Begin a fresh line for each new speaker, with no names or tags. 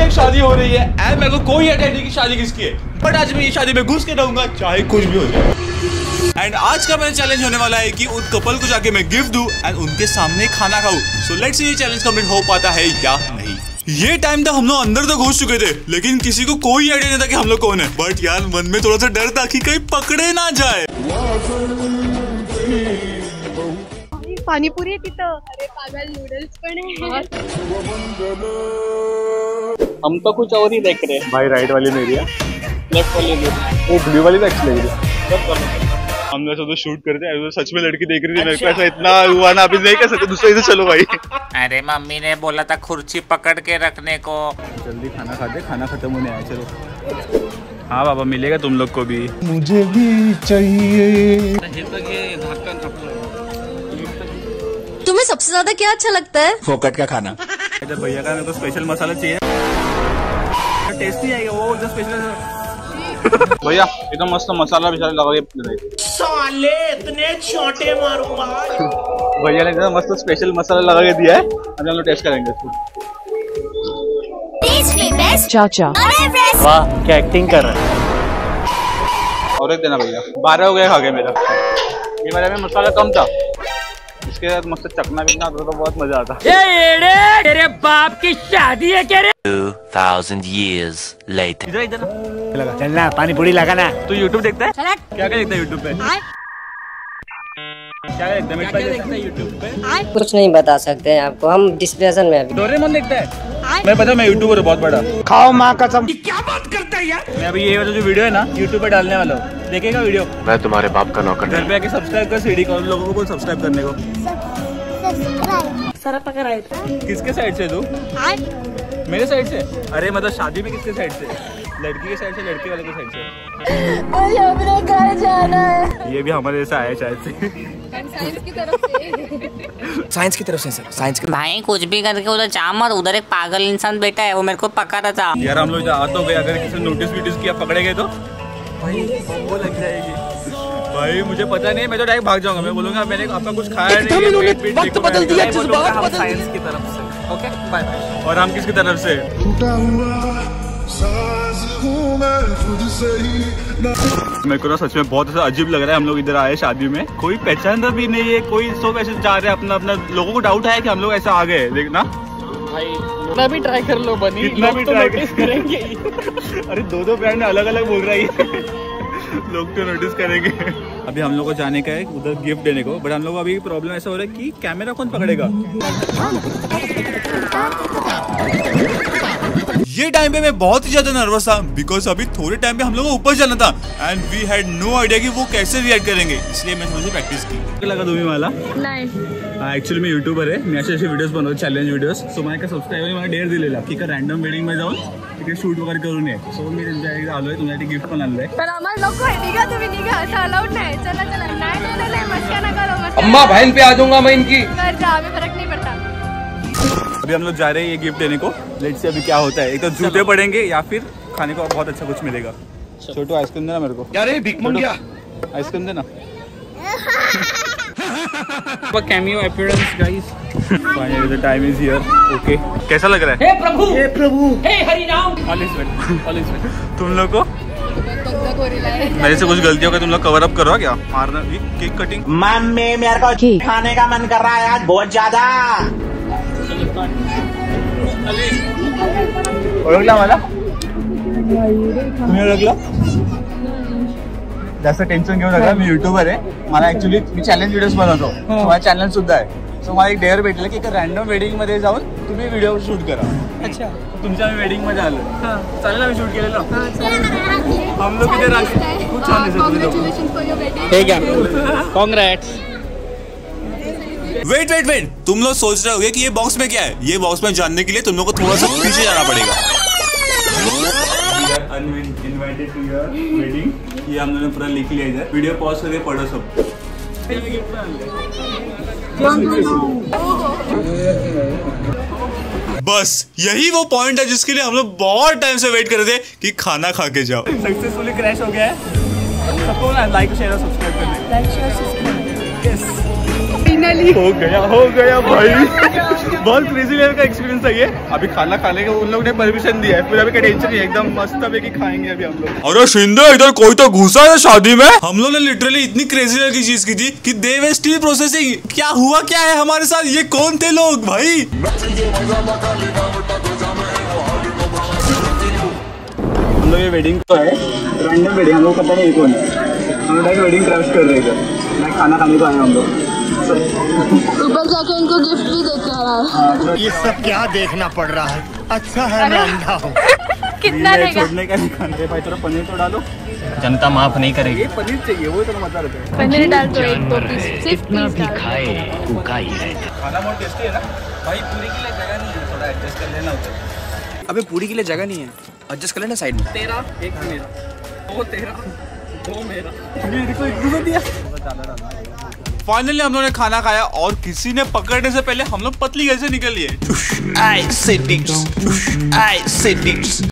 की शादी हो रही है एंड मेरे को कोई आइडिया नहीं कि शादी किसकी है, बट आज मैं ये शादी में घुस के रहूंगा चाहे कुछ भी हो जाए। एंड आज का मेरा चैलेंज होने वाला है कि उन कपल को जाके मैं गिफ्ट दूं एंड उनके सामने खाना खाऊं। सो लेट्स सी ये चैलेंज कंप्लीट हो पाता है या नहीं। ये टाइम तक हम लोग अंदर तो घुस चुके थे, लेकिन किसी को कोई आइडिया नहीं था कि हम लोग कौन है। बट यार मन में थोड़ा सा डर था कि कहीं पकड़े ना जाए।
पानीपुरी तिथं, अरे पागल नूडल्स पण है।
हम तो कुछ और ही देख रहे हैं
भाई। राइट वाली मेरी है,
लेफ्ट वाली
वो ब्लू वाली तो अच्छी लग रही है। हम लोग तो शूट करते हैं, तो सच में लड़की देख रही थी। मेरे को ऐसा इतना हुआ ना, अभी नहीं कर सकते, दूसरे से चलो भाई।
अरे मम्मी ने बोला था कुर्सी पकड़ के रखने को।
जल्दी खाना खाते, खाना खत्म होने आया। चलो हाँ बाबा, मिलेगा तुम लोग को भी। मुझे भी चाहिए।
तुम्हें सबसे ज्यादा क्या अच्छा लगता है?
फोकट का खाना।
भैया का मेरे को स्पेशल मसाला चाहिए, टेस्टी आएगा वो जो स्पेशल। भैया एकदम मस्त मसाला विसाला लगा के
साले इतने छोटे मारूंगा।
भैया ने एकदम मस्त स्पेशल मसाला लगा के दिया है, अभी हम लोग टेस्ट करेंगे इसको।
चाचा
वाह क्या एक्टिंग कर रहा है।
और एक देना भैया, 12 हो गया खा के मेरा। ये मेरे में मसाला कम था, इसके साथ मस्त चखना बिकना तो बहुत मजा आता।
तेरे बाप की शादी है क्या रे?
2000 years later।
इधर इधर लगा, चलना पानी पूरी लगा ना।
तू YouTube देखता है? क्या क्या देखता है YouTube पे? क्या देखता है YouTube पे?
कुछ नहीं बता सकते हैं आपको, हम डिस्प्रेशन में अभी।
डोरेमोन देखता है? मैं पता, मैं यूट्यूबर हूँ बहुत बड़ा।
खाओ माँ कसम।
क्या बात करता है यार?
मैं अभी ये वाला जो वीडियो है ना यूट्यूब पे डालने वाला हूँ, देखेगा वीडियो?
मैं तुम्हारे बाप का नौकर।
घर पे आके सब्सक्राइब कर, सीडी कर। लोगों को सब्सक्राइब करने को
सारा पकड़ आए।
किसके साइड से तू? मेरे साइड से? अरे मतलब शादी में किसके साइड से? लड़की के साइड से, लड़के वाले के साइड से?
मुझे अपने घर जाना है।
ये भी हमारे जैसा आया शायद से।
साइंस की तरफ से।
साइंस की तरफ से सर, साइंस के। भाई कुछ भी करके उधर जा मत, उधर एक पागल इंसान बैठा है, वो मेरे को पका रहा था।
यार हम लोग आ तो गए, अगर किसी ने नोटिस वीटिस किया पकड़े गए तो भाई वो लग जाएगी। भाई मुझे पता नहीं, मैं तो डायरेक्ट भाग जाऊंगा। मैं बोलूंगा मैंने आपका कुछ खाया नहीं। वक्त बदल दिया, हम साइंस की तरफ से। Okay bye bye. और हम किसकी तरफ से? मेरे को ना सच में बहुत ऐसा अजीब लग रहा है। हम लोग इधर आए शादी में, कोई पहचान भी नहीं है, कोई सब ऐसे जा रहे हैं अपना अपना। लोगों को डाउट है कि हम लोग ऐसा आ गए, देखना
भाई इतना भी ट्राई कर लो बनी,
इतना भी ट्राई
करेंगे।
अरे दो ब्रांड अलग अलग बोल रहा है। लोग तो नोटिस करेंगे। अभी हम लोग को जाने का है उधर गिफ्ट देने को, बट हम लोग अभी प्रॉब्लम ऐसा हो रहा है कि कैमरा कौन पकड़ेगा। ये टाइम पे मैं बहुत ही ज्यादा नर्वस था, बिकॉज अभी थोड़े टाइम पे हम लोग को ऊपर जाना था and we had no idea कि वो कैसे रिएक्ट करेंगे, इसलिए मैं थोड़ी सी प्रैक्टिस की। लगा तुम्हें वाला
नाही।
एक्चुअली मैं यूट्यूबर है, मैं असे व्हिडिओज बनवतो, चॅलेंज व्हिडिओज. सो माझ्या सबस्क्रायबर मला डेअर दिलेला की का रॅन्डम वेडिंग मध्ये जाऊन तिथे शूट वगैरे करून ये. सो मी त्यांच्याकडे आलोय, तुमच्यासाठी गिफ्ट पण आणलंय.
पण आम्हाला नको आहे, निघा तुम्ही, निघा, असं अलाउड नाही. चला चला, नाही मस्का ना करो, मस्का.
अम्मा बहन पे आ जाऊंगा मैं इनकी.
घर जा, हमें फर्क नहीं पड़ता.
अभी हम लोग जा रहे हैं ये गिफ्ट देने को. लेट्स सी अभी क्या होता है. एक तो जूते पड़ेंगे या फिर खाने को बहुत अच्छा कुछ मिलेगा. छोटू आइसक्रीम देना मेरे को.
अरे भिख मंग गया,
आइसक्रीम देना.
Cameo appearance guys.
Finally the time is here. Okay, कैसा लग रहा है?
हे प्रभु, हे प्रभु, हे Hari Ram.
All is well, all is well. तुम लोग को
मेरे
मेरे से कुछ गलती होगा, तुम लोग कवर अप करो क्या? मारना केक कटिंग.
मम्मी मेरे को खाने का मन कर रहा है आज बहुत ज्यादा.
ओळखला मला? तुम्ही ओळखला? जास्त टेन्शन घेऊ नका, मी युट्यूबर आहे. मला ऍक्च्युली मी चॅलेंज व्हिडिओज बनवतो, माझा चॅनल सुद्धा आहे. सो मला एक डेअर भेटलं की एका रॅन्डम वेडिंग मध्ये जाऊन तुम्ही व्हिडिओ शूट करा. अच्छा, तुमच्या मी वेडिंग मध्ये आलो. चालेल, आम्ही शूट केलेलं. हम लोग इधर आके खूप छान दिसत होते.
ठीक है, कांग्रेट्स.
वेट, तुम लोग सोच रहे होगे कि ये बॉक्स में क्या है. ये बॉक्स में जानने के लिए तुम लोग को थोड़ा सा पीछे जाना पड़ेगा. Invited to your wedding. ये हम लोगों ने पूरा लिख लिया इधर. वीडियो पॉज करके पढ़ो सब. बस यही वो पॉइंट है जिसके लिए हम लोग बहुत टाइम से वेट कर रहे थे कि खाना खा के जाओ. सक्सेसफुली क्रैश हो गया है. सबको लाइक शेयर और सब्सक्राइब करना.
फाइनली
हो गया भाई। बहुत क्रेजी लेवल का एक्सपीरियंस है ये। अभी खाना खाने का उन लोग ने परमिशन दिया है, फिर अभी का टेंशन नहीं है, एकदम मस्त अभी की खाएंगे अभी हम लोग। अरे शिंदे इधर कोई तो घुसा है शादी में। हम लोग ने लिटरली इतनी क्रेजी लेवल की चीज की थी कि दे वे स्टिल प्रोसेसिंग। क्या हुआ क्या है हमारे साथ, ये कौन थे लोग भाई?
हम लोग ये वेडिंग तो है रैंडम वेडिंग, हम लोग पता नहीं कौन है, हम लोग वेडिंग क्रैश कर रहे थे, मैं खाना खाने को आए हम लोग।
ऊपर जाके इनको गिफ्ट भी देके आया।
ये सब क्या देखना पड़ रहा है? अच्छा है मैं अंधा हूँ।
कितना देगा?
छोड़ने का नहीं खाते भाई, थोड़ा पनीर तो डालो,
जनता माफ नहीं करेगी।
ये पनीर चाहिए, वो तो मजा रहता है।
पनीर डाल दो, एक दो पीस, सिर्फ पीस डाल।
खाए भूखा ही है।
खाना बहुत टेस्टी है ना भाई। पूरी के लिए जगह नहीं है, थोड़ा एडजस्ट कर लेना उधर। अबे पूरी के लिए जगह नहीं है, एडजस्ट कर लेना साइड में। तेरा एक मेरा, वो तेरा, वो मेरा, मेरे को एक दूसरा दिया।
फाइनली हम लोगों ने खाना खाया और किसी ने पकड़ने से पहले हम लोग पतली कैसे निकल लिए।